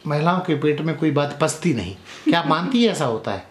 महिलाओं के पेट में कोई बात पचती नहीं, क्या आप मानती है ऐसा होता है?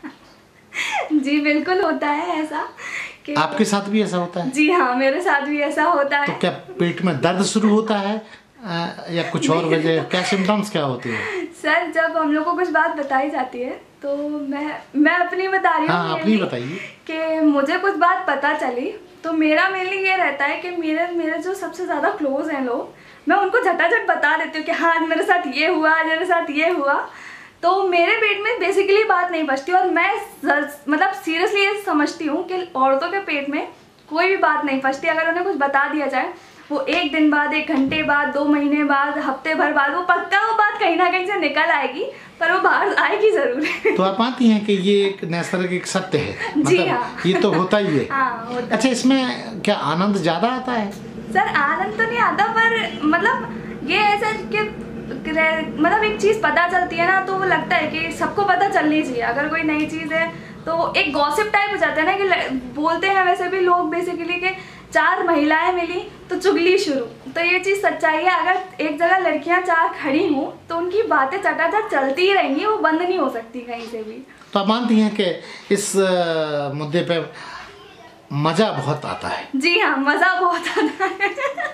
जी बिल्कुल होता है ऐसा कि आपके साथ भी ऐसा होता है? जी हाँ, मेरे साथ भी ऐसा होता है। तो क्या पेट में दर्द शुरू होता है या कुछ और वजह, क्या सिम्टम्स क्या होते हैं? सर जब हम लोग को कुछ बात बताई जाती है तो मैं अपनी बता रही हूँ। हाँ, अपनी बताइए। कि मुझे कुछ बात पता चली तो मेरा मेनली ये रहता है कि मेरे जो सबसे ज़्यादा क्लोज हैं लोग, मैं उनको झटाझट बता देती हूँ कि हाँ आज मेरे साथ ये हुआ, आज मेरे साथ ये हुआ। तो मेरे पेट में बेसिकली बात नहीं बचती और मैं मतलब सीरियसली ये समझती हूँ कि औरतों के पेट में कोई भी बात नहीं फंसती। अगर उन्हें कुछ बता दिया जाए, वो 1 दिन बाद, 1 घंटे बाद, 2 महीने बाद, हफ्ते भर बाद, वो पक्का वो बात कहीं ना कहीं से निकल आएगी, पर वो बाहर आएगी जरूर। तो आप मानती हैं कि ये एक नैसर्गिक सत्य है? जी मतलब हाँ। ये तो होता ही है। हाँ, होता। अच्छा, इसमें क्या आनंद ज्यादा आता है? सर आनंद तो नहीं आता, पर मतलब ये ऐसा कि मतलब एक चीज पता चलती है ना तो वो लगता है कि सबको पता चलनी चाहिए। अगर कोई नई चीज है तो एक गॉसिप टाइप हो जाता है ना, कि बोलते हैं वैसे भी लोग बेसिकली कि 4 महिलाएं मिली तो चुगली शुरू। तो ये चीज सच्चाई है, अगर एक जगह लड़कियां 4 खड़ी हों तो उनकी बातें चटाचट चलती ही रहेंगी, वो बंद नहीं हो सकती कहीं से भी। तो आप मानती हैं कि इस मुद्दे पे मजा बहुत आता है? जी हाँ, मजा बहुत आता है।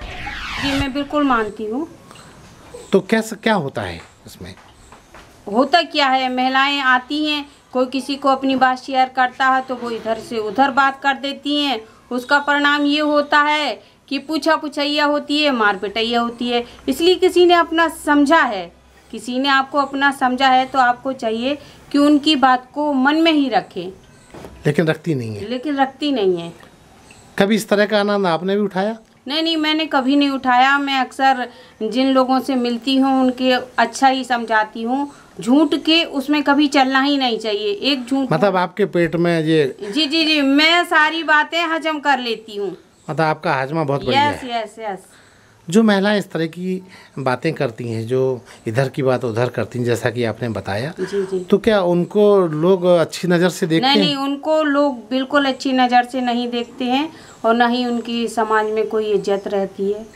जी मैं बिल्कुल मानती हूँ। तो कैसा क्या होता है इसमें? होता क्या है, महिलाएं आती हैं, कोई किसी को अपनी बात शेयर करता है तो वो इधर से उधर बात कर देती हैं। उसका परिणाम ये होता है कि पूछा पुछैया होती है, मार पिटैया होती है। इसलिए किसी ने अपना समझा है, किसी ने आपको अपना समझा है तो आपको चाहिए कि उनकी बात को मन में ही रखें। लेकिन रखती नहीं है? लेकिन रखती नहीं है। कभी इस तरह का आनंद आपने भी उठाया? नहीं, मैंने कभी नहीं उठाया। मैं अक्सर जिन लोगों से मिलती हूँ उनके अच्छा ही समझाती हूँ। झूठ के उसमें कभी चलना ही नहीं चाहिए। एक झूठ मतलब आपके पेट में ये? जी मैं सारी बातें हजम कर लेती हूँ। मतलब आपका हाजमा बहुत बढ़िया है। यस। जो महिलाएं इस तरह की बातें करती हैं, जो इधर की बात उधर करती हैं, जैसा कि आपने बताया, जी। तो क्या उनको लोग अच्छी नज़र से देखते हैं? नहीं, उनको लोग बिल्कुल अच्छी नज़र से नहीं देखते हैं और ना ही उनकी समाज में कोई इज्जत रहती है।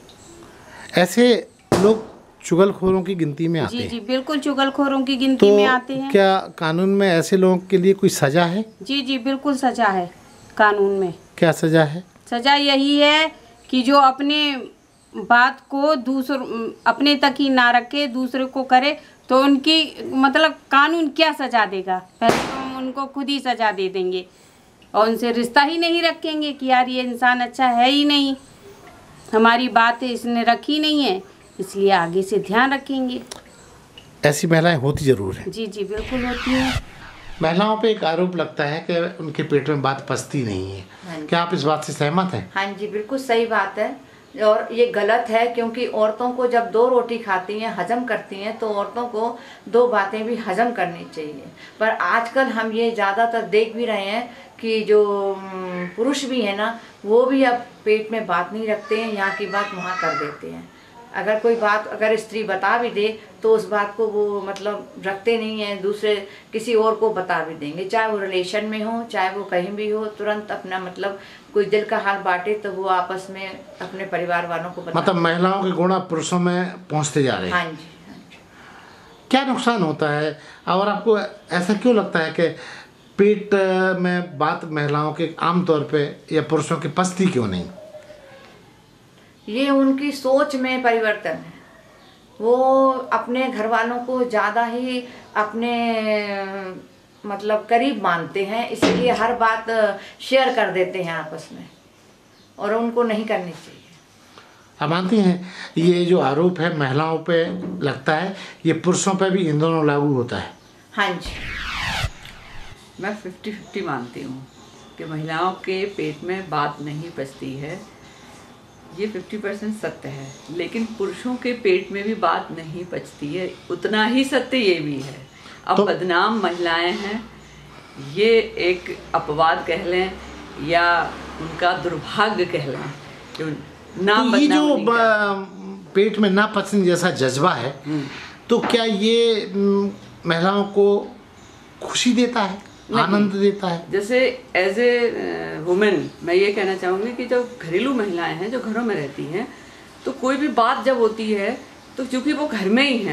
ऐसे लोग चुगलखोरों की गिनती में आते हैं? जी बिल्कुल चुगलखोरों की गिनती में आते हैं। क्या कानून में ऐसे लोगों के लिए कोई सजा है? जी बिल्कुल सजा है कानून में। क्या सजा है? सजा यही है कि जो अपने बात को अपने तक ही ना रखे, दूसरे को करे, तो उनकी मतलब कानून क्या सजा देगा? पहले तो हम उनको खुद ही सजा दे देंगे और उनसे रिश्ता ही नहीं रखेंगे कि यार ये इंसान अच्छा है ही नहीं, हमारी बात इसने रखी नहीं है, इसलिए आगे से ध्यान रखेंगे। ऐसी महिलाएं होती जरूर हैं? जी बिल्कुल होती हैं। महिलाओं पे एक आरोप लगता है कि उनके पेट में बात पचती नहीं है। क्या आप इस बात से सहमत हैं? हाँ जी, बिल्कुल सही बात है और ये गलत है, क्योंकि औरतों को जब 2 रोटी खाती हैं, हजम करती हैं, तो औरतों को 2 बातें भी हजम करनी चाहिए। पर आजकल हम ये ज़्यादातर देख भी रहे हैं कि जो पुरुष भी है ना, वो भी अब पेट में बात नहीं रखते हैं, यहाँ की बात वहाँ कर देते हैं। अगर कोई बात अगर स्त्री बता भी दे तो उस बात को वो मतलब रखते नहीं हैं, दूसरे किसी और को बता भी देंगे, चाहे वो रिलेशन में हो, चाहे वो कहीं भी हो, तुरंत अपना मतलब कोई दिल का हाल बांटे तो वो आपस में अपने परिवार वालों को बता। मतलब महिलाओं के गुण पुरुषों में पहुंचते जा रहे हैं? हाँ जी। क्या नुकसान होता है और आपको ऐसा क्यों लगता है कि पेट में बात महिलाओं के आमतौर पे या पुरुषों की पचती क्यों नहीं? ये उनकी सोच में परिवर्तन है। वो अपने घर वालों को ज़्यादा ही अपने मतलब करीब मानते हैं, इसलिए हर बात शेयर कर देते हैं आपस में, और उनको नहीं करनी चाहिए। आप मानती हैं ये जो आरोप है महिलाओं पे लगता है, ये पुरुषों पे भी इन दोनों लागू होता है? हाँ जी। मैं 50-50 मानती हूँ कि महिलाओं के पेट में बात नहीं पचती है, ये 50% सत्य है। लेकिन पुरुषों के पेट में भी बात नहीं पचती है, उतना ही सत्य ये भी है। अब तो बदनाम महिलाएं हैं, ये एक अपवाद कह लें या उनका दुर्भाग्य कह लें, जो ना तो ये जो पेट में ना पचने जैसा जज्बा है, तो क्या ये महिलाओं को खुशी देता है, आनंद देता है? जैसे एज ए वुमेन मैं ये कहना चाहूँगी कि जो घरेलू महिलाएं हैं, जो घरों में रहती हैं, तो कोई भी बात जब होती है तो चूँकि वो घर में ही हैं,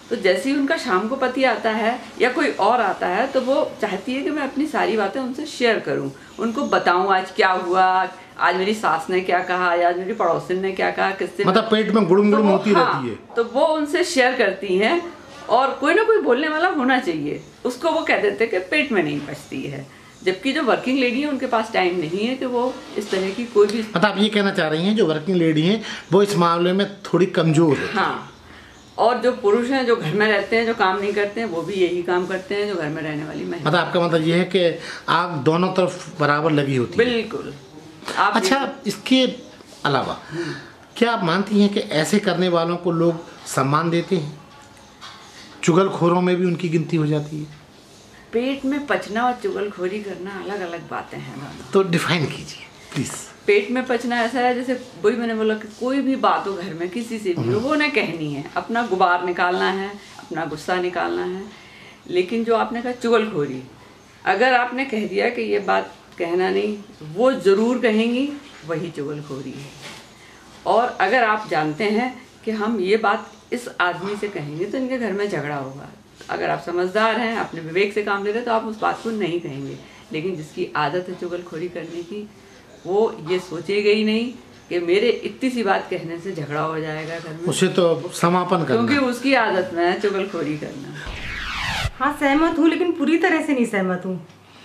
तो जैसे ही उनका शाम को पति आता है या कोई और आता है तो वो चाहती है कि मैं अपनी सारी बातें उनसे शेयर करूं, उनको बताऊं आज क्या हुआ, आज मेरी सास ने क्या कहा, आज मेरी पड़ोसिन ने क्या कहा, किससे मतलब पेट में गुड़ुम गुड़ुम होती रहती है। तो वो उनसे शेयर करती हैं और कोई ना कोई बोलने वाला होना चाहिए, उसको वो कह देते कि पेट में नहीं पचती है। जबकि जो वर्किंग लेडी है उनके पास टाइम नहीं है कि वो इस तरह की कोई भी। मतलब आप ये कहना चाह रही हैं जो वर्किंग लेडी हैं वो इस मामले में थोड़ी कमजोर है। हाँ, और जो पुरुष हैं जो घर में रहते हैं, जो काम नहीं करते हैं, वो भी यही काम करते हैं जो घर में रहने वाली महिला। मतलब आपका मतलब ये है कि आप दोनों तरफ बराबर लगी होती है। बिल्कुल। अच्छा, इसके अलावा क्या आप मानती हैं कि ऐसे करने वालों को लोग सम्मान देते हैं? चुगलखोरों में भी उनकी गिनती हो जाती है। पेट में पचना और चुगलखोरी करना अलग अलग बातें हैं ना, तो डिफाइन कीजिए प्लीज। पेट में पचना ऐसा है जैसे वही मैंने बोला कि कोई भी बात हो घर में किसी से भी वो ने कहनी है, अपना गुबार निकालना है, अपना गुस्सा निकालना है। लेकिन जो आपने कहा चुगलखोरी, अगर आपने कह दिया कि ये बात कहना नहीं, वो ज़रूर कहेंगी, वही चुगलखोरी है। और अगर आप जानते हैं कि हम ये बात इस आदमी से कहेंगे तो इनके घर में झगड़ा होगा, अगर आप समझदार हैं, अपने विवेक से काम ले रहे हैं, तो आप उस बात को नहीं कहेंगे। लेकिन जिसकी आदत है चुगलखोरी करने की, वो ये सोचेगा ही नहीं कि मेरे इतनी सी बात कहने से झगड़ा हो जाएगा घर में, उसे तो समापन करना, क्योंकि उसकी आदत में है चुगलखोरी करना। हाँ सहमत हूँ, लेकिन पूरी तरह से नहीं सहमत हूँ।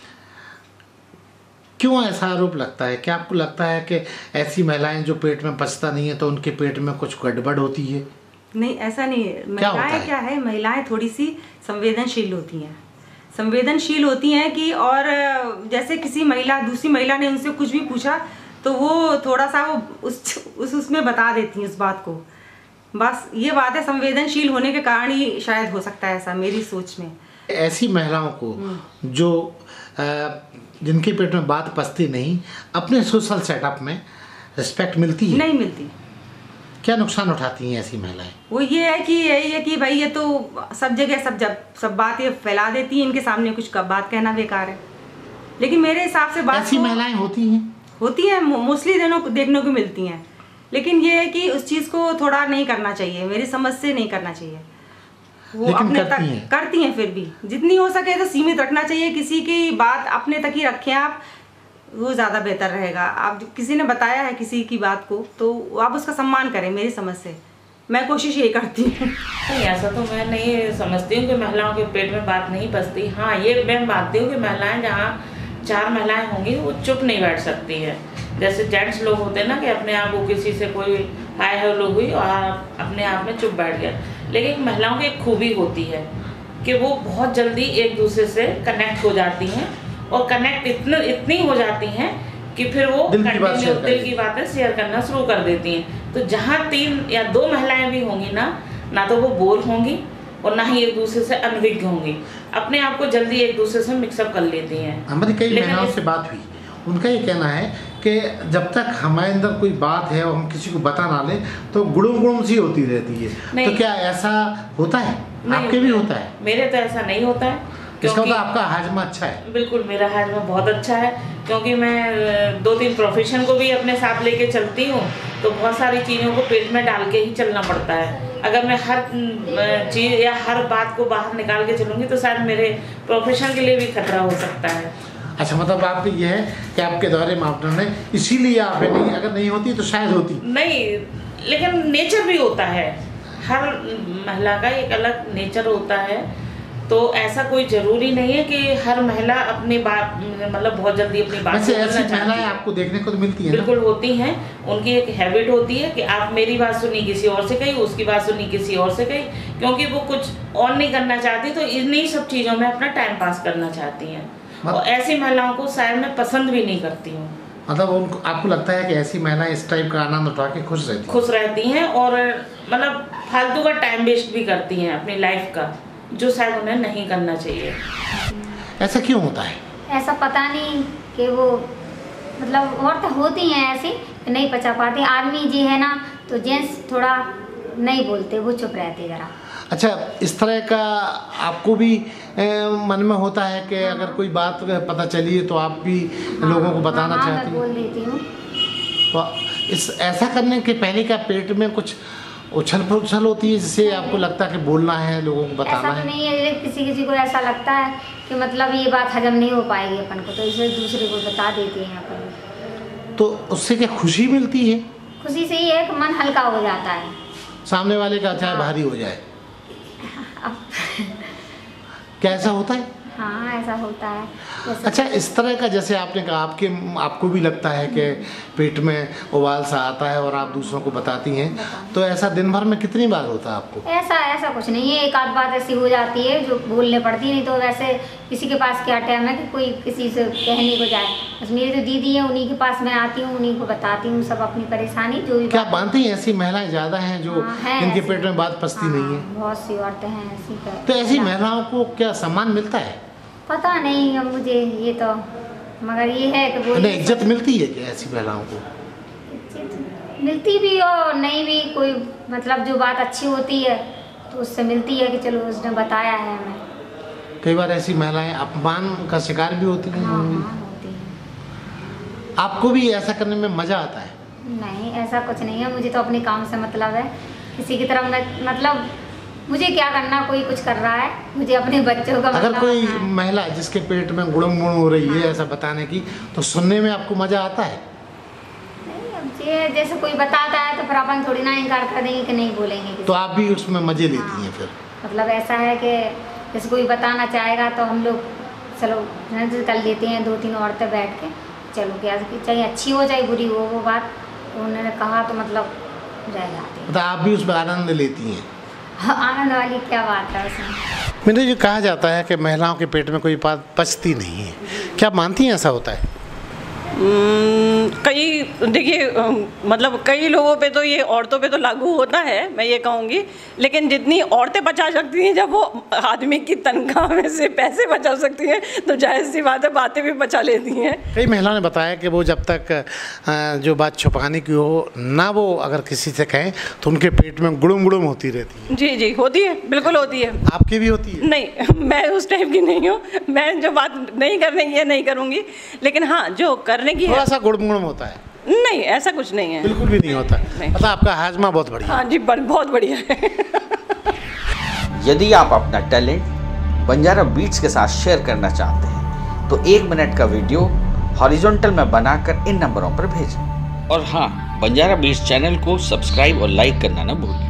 क्यों ऐसा आरोप लगता है? क्या आपको लगता है कि ऐसी महिलाएं जो पेट में पचता नहीं है तो उनके पेट में कुछ गड़बड़ होती है? नहीं, ऐसा नहीं है। महिलाएं क्या है, महिलाएं थोड़ी सी संवेदनशील होती हैं, संवेदनशील होती हैं कि और जैसे किसी महिला, दूसरी महिला ने उनसे कुछ भी पूछा तो वो थोड़ा सा वो उसमें बता देती हैं उस बात को। बस ये बात है, संवेदनशील होने के कारण ही शायद हो सकता है ऐसा, मेरी सोच में। ऐसी महिलाओं को जो जिनके पेट में बात पचती नहीं, अपने सोशल सेटअप में रिस्पेक्ट मिलती है? नहीं मिलती। क्या नुकसान उठाती हैं ऐसी महिलाएं? वो ये है कि यही है कि भाई ये तो सब जगह सब बात ये फैला देती है, इनके सामने कुछ बात कहना बेकार है। लेकिन मेरे हिसाब से बात ऐसी महिलाएं होती हैं मोस्टली देखने को मिलती हैं। लेकिन ये है कि उस चीज़ को थोड़ा नहीं करना चाहिए, मेरी समझ से नहीं करना चाहिए। वो अपने तक करती हैं, फिर भी जितनी हो सके तो सीमित रखना चाहिए। किसी की बात अपने तक ही रखें आप, वो ज़्यादा बेहतर रहेगा। आप किसी ने बताया है किसी की बात को तो आप उसका सम्मान करें, मेरी समझ से मैं कोशिश यही करती हूँ। नहीं, ऐसा तो मैं नहीं समझती हूँ कि महिलाओं के पेट में बात नहीं पचती। हाँ, ये मैं मानती हूँ कि महिलाएं, जहाँ 4 महिलाएं होंगी वो चुप नहीं बैठ सकती है। जैसे जेंट्स लोग होते हैं ना कि अपने आप वो किसी से कोई हाय हेलो हुई और अपने आप में चुप बैठ गया। लेकिन महिलाओं की एक खूबी होती है कि वो बहुत जल्दी एक दूसरे से कनेक्ट हो जाती हैं, और कनेक्ट इतनी हो जाती हैं कि फिर वो दिल की बातें शेयर करना शुरू कर देती हैं। तो जहाँ 3 या 2 महिलाएं भी होंगी ना तो वो बोर होंगी और ना ही एक दूसरे से अनभिज्ञ होंगी, अपने आप को जल्दी एक दूसरे से मिक्सअप कर लेती हैं। हमारी कई महिलाओं से बात हुई, उनका ये कहना है कि जब तक हमारे अंदर कोई बात है और हम किसी को बता ना लें तो गुड़ुम गुड़ुम सी होती रहती है। तो क्या ऐसा होता है? आपके भी होता है? मेरे तो ऐसा नहीं होता है। इसका मतलब आपका हाजमा अच्छा है? बिल्कुल, मेरा हाजमा बहुत अच्छा है, क्योंकि मैं 2-3 प्रोफेशन को भी अपने साथ लेके चलती हूँ, तो बहुत सारी चीज़ों को पेट में डाल के ही चलना पड़ता है। अगर मैं हर चीज़ या हर बात को बाहर निकाल के चलूँगी तो शायद मेरे प्रोफेशन के लिए भी खतरा हो सकता है। अच्छा, मतलब आप ये है कि आपके दोहरे मापदंड है, इसीलिए आप नहीं, अगर नहीं होती तो शायद होती नहीं। लेकिन नेचर भी होता है, हर महिला का एक अलग नेचर होता है, तो ऐसा कोई जरूरी नहीं है कि हर महिला अपनी बात मतलब बहुत जल्दी अपनी बात वैसे ऐसी महिलाएं आपको देखने को तो मिलती हैं? बिल्कुल होती हैं। उनकी एक हैबिट होती है कि आप मेरी बात सुनी किसी और से कही, उसकी बात सुनी किसी और से कही, क्योंकि वो कुछ और नहीं करना चाहती, तो इन्हीं सब चीज़ों में अपना टाइम पास करना चाहती हैं। और ऐसी महिलाओं को शायद मैं पसंद भी नहीं करती हूँ। मतलब उनको, आपको लगता है कि ऐसी महिलाएं इस टाइप का आनंद उठा के खुश रहती हैं और मतलब फालतू का टाइम वेस्ट भी करती हैं अपनी लाइफ का, जो शायद उन्हें नहीं करना चाहिए। ऐसा क्यों होता है? ऐसा पता नहीं कि वो मतलब औरतें होती हैं ऐसी नहीं पचा पाती। आदमी जी है ना तो जेंट्स थोड़ा नहीं बोलते, वो चुप रहते जरा। अच्छा, इस तरह का आपको भी मन में होता है कि अगर कोई बात पता चली है तो आप भी लोगों को बताना चाहती हैं? बोल देती हूँ। तो ऐसा करने के पहले क्या पेट में कुछ उछल होती है जिससे आपको लगता है कि बोलना है, लोगों को बताना है? ऐसा तो नहीं है, किसी को ऐसा लगता है कि मतलब ये बात हजम नहीं हो पाएगी अपन को, तो इसे दूसरे को बता देते हैं अपन। तो उससे क्या खुशी मिलती है? खुशी से ही है कि मन हल्का हो जाता है, सामने वाले का चाहे भारी हो जाए। क्या ऐसा होता है? हाँ ऐसा होता है। अच्छा, इस तरह का जैसे आपने कहा आपको भी लगता है कि पेट में उबाल सा आता है और आप दूसरों को बताती हैं, तो ऐसा दिन भर में कितनी बार होता है आपको? ऐसा कुछ नहीं है, एक आध बात ऐसी हो जाती है जो बोलने पड़ती, नहीं तो वैसे किसी के पास क्या टाइम है कि कोई किसी से कहने को जाए। बस मेरी जो दीदी है उन्हीं के पास मैं आती हूँ, उन्हीं को बताती हूँ सब अपनी परेशानी जो भी। क्या मानती हैं ऐसी महिलाएं ज़्यादा हैं जो इनके पेट में बात पचती नहीं है? बहुत सी औरतें हैं ऐसी। तो ऐसी महिलाओं को क्या सम्मान मिलता है? पता नहीं अब मुझे ये तो, मगर ये है कि वो इज्जत मिलती है क्या ऐसी महिलाओं को? मिलती भी और नहीं भी, कोई मतलब जो बात अच्छी होती है तो उससे मिलती है कि चलो उसने बताया है हमें। कई बार ऐसी महिलाएं अपमान का शिकार भी होती हैं। हाँ, होती हैं। आपको भी ऐसा करने में मजा आता है? नहीं ऐसा कुछ नहीं है, मुझे तो अपने काम से मतलब है, किसी की तरफ मतलब मुझे क्या करना, कोई कुछ कर रहा है, मुझे अपने बच्चों का अगर कोई महिला जिसके पेट में गुड़म हो रही है ऐसा बताने की, तो सुनने में आपको मजा आता है? नहीं, अब ये जैसे कोई बताता है तो फिर अपन थोड़ी ना इनकार कर देंगे कि नहीं बोलेंगे। तो आप भी उसमें मजे लेती हैं फिर? मतलब ऐसा है कि जैसे कोई बताना चाहेगा तो हम लोग चलो कर लेते हैं, 2-3 औरतें बैठ के, चलो क्या चाहे अच्छी हो चाहे बुरी हो वो बात, तो उन्होंने कहा तो मतलब रह जाते हैं। तो आप भी उसमें आनंद लेती हैं? आनंद वाली क्या बात है उसमें। मैंने जो कहा जाता है कि महिलाओं के पेट में कोई बात पचती नहीं है, क्या मानती हैं ऐसा होता है? कई देखिए मतलब कई लोगों पे तो ये औरतों पे तो लागू होता है, मैं ये कहूँगी, लेकिन जितनी औरतें बचा सकती हैं जब वो आदमी की तनख्वाह में से पैसे बचा सकती हैं तो जाहिर सी बात है बातें भी बचा लेती हैं। कई महिलाओं ने बताया कि वो जब तक जो बात छुपाने की हो ना, वो अगर किसी से कहें तो उनके पेट में गुड़ुम गुड़ुम होती रहती है। जी जी होती है, बिल्कुल होती है। आपकी भी होती है? नहीं, मैं उस टाइप की नहीं हूँ, मैं जो बात नहीं करने की है नहीं करूँगी, लेकिन हाँ जो करने की थोड़ा सा गुड़म गुड़म होता है? नहीं ऐसा कुछ नहीं है, बिल्कुल भी नहीं होता। मतलब आपका हाजमा बहुत बढ़िया? हाँ जी बहुत बढ़िया है। यदि आप अपना टैलेंट बंजारा बीट्स के साथ शेयर करना चाहते हैं तो 1 मिनट का वीडियो हॉरिजॉन्टल में बनाकर इन नंबरों पर भेजें। और हाँ, बंजारा बीट्स चैनल को सब्सक्राइब और लाइक करना न भूलें।